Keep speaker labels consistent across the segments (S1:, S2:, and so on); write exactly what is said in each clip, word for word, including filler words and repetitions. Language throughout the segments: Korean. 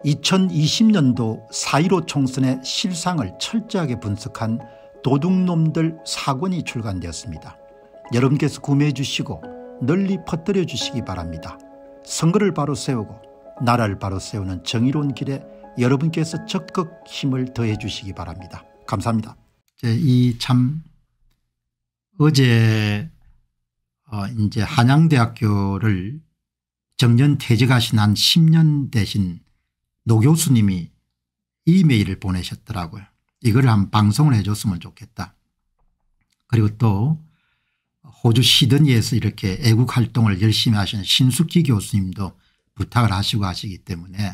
S1: 이천이십 년도 사 일오 총선의 실상을 철저하게 분석한 도둑놈들 사 권이 출간되었습니다. 여러분께서 구매해 주시고 널리 퍼뜨려 주시기 바랍니다. 선거를 바로 세우고 나라를 바로 세우는 정의로운 길에 여러분께서 적극 힘을 더해 주시기 바랍니다. 감사합니다. 이 참 어제 어 이제 한양대학교를 정년 퇴직하신 한 십 년 되신 노 교수님이 이메일을 보내셨더라고요. 이걸 한번 방송을 해줬으면 좋겠다. 그리고 또 호주 시드니에서 이렇게 애국활동을 열심히 하시는 신숙기 교수님도 부탁을 하시고 하시기 때문에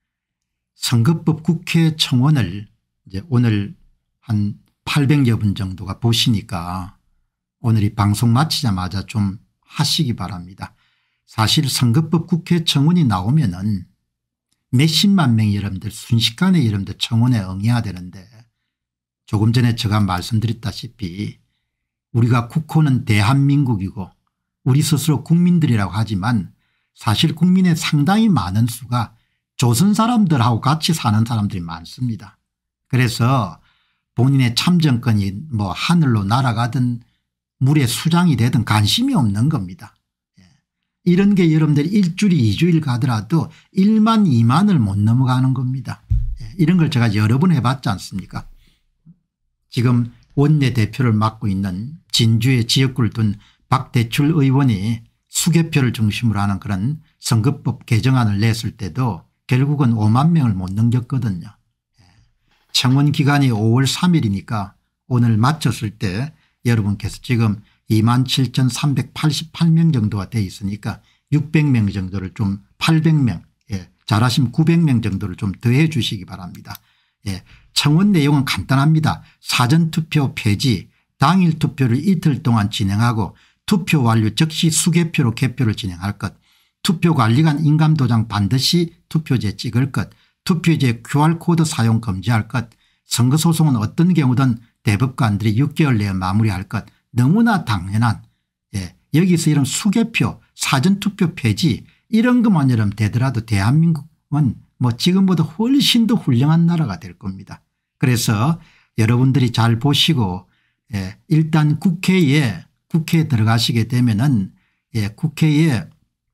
S1: 선거법 국회 청원을 이제 오늘 한 팔백여 분 정도가 보시니까 오늘 이 방송 마치자마자 좀 하시기 바랍니다. 사실 선거법 국회 청원이 나오면은 몇십만 명의 여러분들 순식간에 여러분들 청원에 응해야 되는데 조금 전에 제가 말씀드렸다시피 우리가 국호는 대한민국이고 우리 스스로 국민들이라고 하지만 사실 국민의 상당히 많은 수가 조선 사람들하고 같이 사는 사람들이 많습니다. 그래서 본인의 참정권이 뭐 하늘로 날아가든 물에 수장이 되든 관심이 없는 겁니다. 이런 게 여러분들이 일주일 이주일 가더라도 일만 이만을 못 넘어가는 겁니다. 이런 걸 제가 여러 번 해봤지 않습니까? 지금 원내대표를 맡고 있는 진주의 지역구를 둔 박대출 의원이 수개표를 중심으로 하는 그런 선거법 개정안을 냈을 때도 결국은 오만 명을 못 넘겼거든요. 청원 기간이 오월 삼일이니까 오늘 마쳤을 때 여러분께서 지금 이만 칠천삼백팔십팔 명 정도가 돼 있으니까 육백 명 정도를 좀 팔백 명 예, 잘하시면 구백 명 정도를 좀 더해 주시기 바랍니다. 예, 청원 내용은 간단합니다. 사전투표 폐지 당일 투표를 이틀 동안 진행하고 투표 완료 즉시 수개표로 개표를 진행할 것 투표관리관 인감도장 반드시 투표지에 찍을 것 투표지에 큐알코드 사용 금지할 것 선거소송은 어떤 경우든 대법관들이 육 개월 내에 마무리할 것 너무나 당연한 예, 여기서 이런 수개표 사전투표 폐지 이런 것만 여러분 되더라도 대한민국은 뭐 지금보다 훨씬 더 훌륭한 나라가 될 겁니다. 그래서 여러분들이 잘 보시고 예, 일단 국회에 국회에 들어가시게 되면은 예, 국회에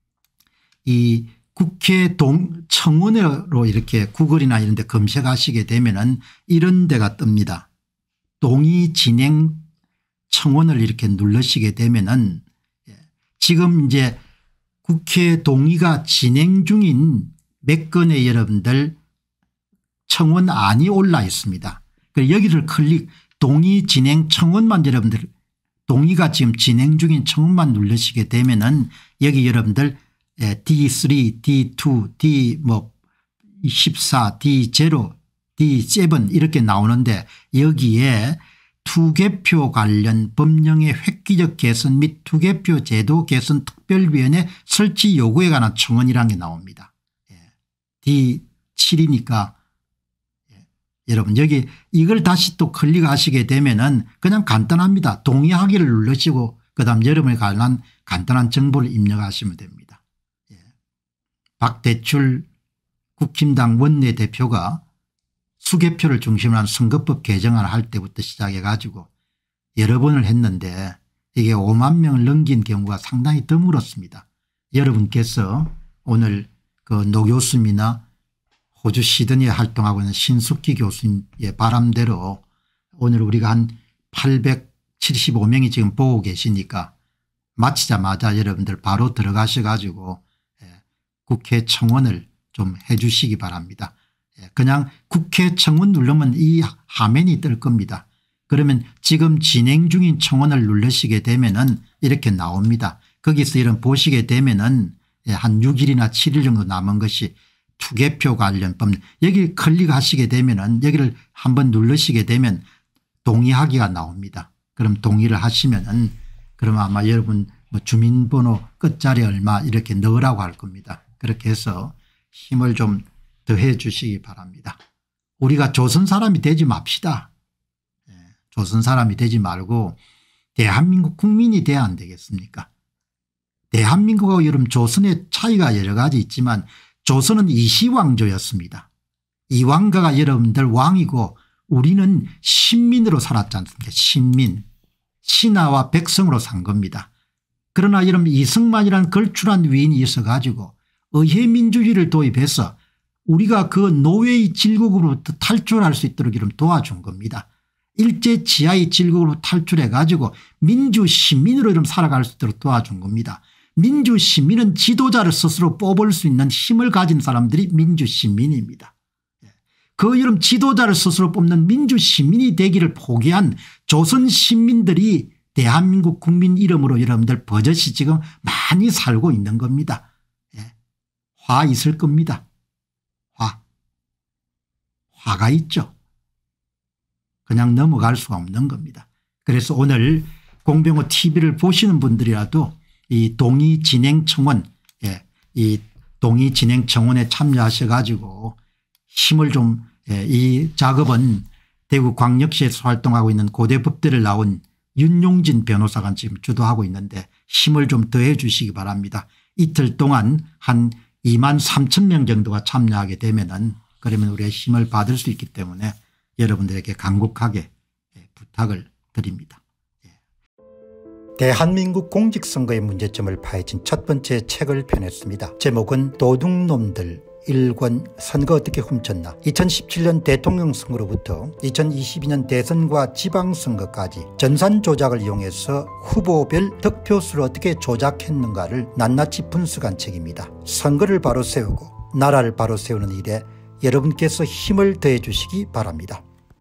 S1: 이 국회 동 청원으로 이렇게 구글이나 이런 데 검색하시게 되면은 이런 데가 뜹니다. 동의 진행 청원을 이렇게 누르시게 되면은 지금 이제 국회 동의가 진행 중인 몇 건의 여러분들 청원안이 올라 있습니다. 여기를 클릭 동의 진행 청원만 여러분들 동의가 지금 진행 중인 청원만 누르시게 되면은 여기 여러분들 디 쓰리, 디 투, 디 뭐 십사, 디 제로, 디 세븐 이렇게 나오는데 여기에 투개표 관련 법령의 획기적 개선 및 투개표 제도 개선 특별위원회 설치 요구에 관한 청원이라는 게 나옵니다. 디 칠이니까 예. 여러분 여기 이걸 다시 또 클릭하시게 되면은 그냥 간단합니다. 동의하기를 누르시고 그다음 여러분에 관한 간단한 정보를 입력하시면 됩니다. 예. 박대출 국힘당 원내대표가 수개표를 중심으로 한 선거법 개정안을 할 때부터 시작해 가지고 여러 번을 했는데 이게 오만 명을 넘긴 경우가 상당히 드물었습니다. 여러분께서 오늘 그 노 교수님이나 호주 시드니에 활동하고 있는 신숙기 교수님의 바람대로 오늘 우리가 한 팔백칠십오 명이 지금 보고 계시니까 마치자마자 여러분들 바로 들어가셔 가지고 국회 청원을 좀 해 주시기 바랍니다. 그냥 국회 청원 누르면 이 화면이 뜰 겁니다. 그러면 지금 진행 중인 청원을 누르시게 되면은 이렇게 나옵니다. 거기서 이런 보시게 되면은 한 육 일이나 칠 일 정도 남은 것이 투개표 관련 법 여기 클릭하시게 되면은 여기를 한번 누르시게 되면 동의하기가 나옵니다. 그럼 동의를 하시면은 그럼 아마 여러분 뭐 주민번호 끝자리 얼마 이렇게 넣으라고 할 겁니다. 그렇게 해서 힘을 좀 더해 주시기 바랍니다. 우리가 조선 사람이 되지 맙시다. 조선 사람이 되지 말고 대한민국 국민이 돼야 안 되겠습니까? 대한민국하고 여러분 조선의 차이가 여러 가지 있지만 조선은 이시왕조였습니다. 이 왕가가 여러분들 왕이고 우리는 신민으로 살았지 않습니까? 신민. 신하와 백성으로 산 겁니다. 그러나 여러분 이승만이라는 걸출한 위인이 있어가지고 의회민주주의를 도입해서 우리가 그 노예의 질국으로부터 탈출할 수 있도록 이런 도와준 겁니다. 일제 지하의 질국으로 탈출해 가지고 민주시민으로 이런 살아갈 수 있도록 도와준 겁니다. 민주시민은 지도자를 스스로 뽑을 수 있는 힘을 가진 사람들이 민주시민입니다. 그 이런 지도자를 스스로 뽑는 민주시민이 되기를 포기한 조선시민들이 대한민국 국민 이름으로 여러분들 버젓이 지금 많이 살고 있는 겁니다. 화 있을 겁니다. 화. 화가 있죠. 그냥 넘어갈 수가 없는 겁니다. 그래서 오늘 공병호 티비를 보시는 분들이라도 이 동의진행청원, 예, 이 동의진행청원에 참여하셔 가지고 힘을 좀, 예, 이 작업은 대구광역시에서 활동하고 있는 고대법대를 나온 윤용진 변호사가 지금 주도하고 있는데 힘을 좀 더해 주시기 바랍니다. 이틀 동안 한 이만 삼천 명 정도가 참여하게 되면은 그러면 우리가 힘을 받을 수 있기 때문에 여러분들에게 간곡하게 부탁을 드립니다. 대한민국 공직선거의 문제점을 파헤친 첫 번째 책을 펴냈습니다. 제목은 도둑놈들 일 권 선거 어떻게 훔쳤나. 이천십칠 년 대통령 선거로부터 이천이십이 년 대선과 지방선거까지 전산 조작을 이용해서 후보별 득표수를 어떻게 조작했는가를 낱낱이 분석한 책입니다. 선거를 바로 세우고 나라를 바로 세우는 일에 여러분께서 힘을 더해 주시기 바랍니다.